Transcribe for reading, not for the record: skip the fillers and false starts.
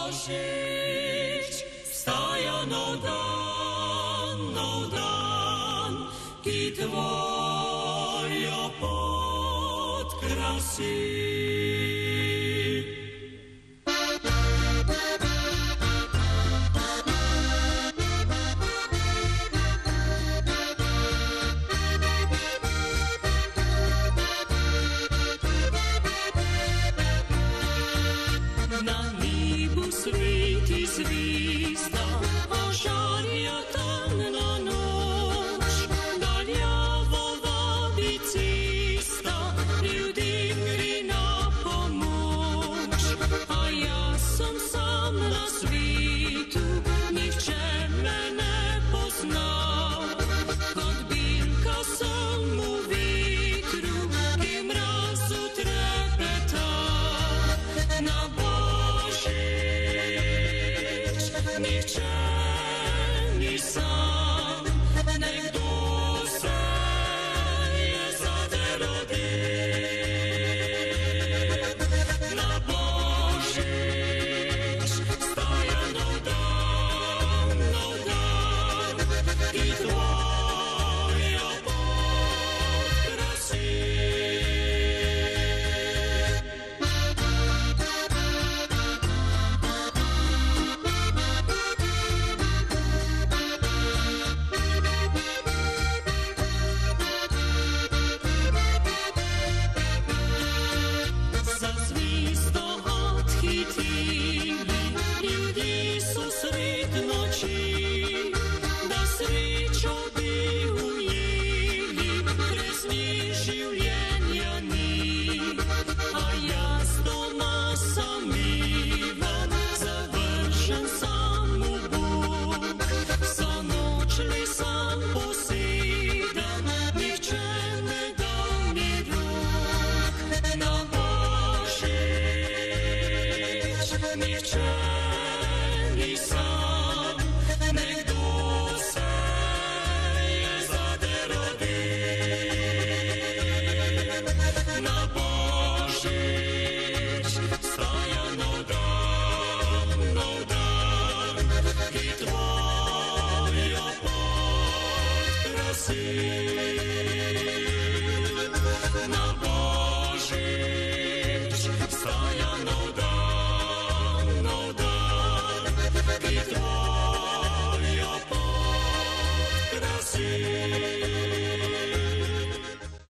Božič, vstaja nov dan, ki tvojo pot krasi. Звізда ожар'я темна ноч, даляво вабить ціста, людям грі на помоч. А я сам на світу, ніхче мене познав, кот білка саму вітру, ким разу трепетав на Нічені сам, не дусе є задеродив. На Божич стає нов дан, і твоя путь красив. Нічого